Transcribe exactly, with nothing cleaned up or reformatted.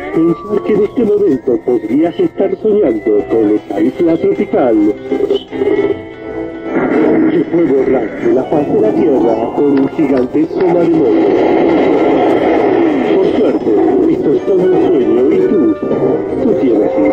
Pensar que en este momento podrías estar soñando con esta isla tropical que fue borrar de la faz de la Tierra por un gigantesco maremoto. Por suerte, esto es todo un sueño y tú, tú tienes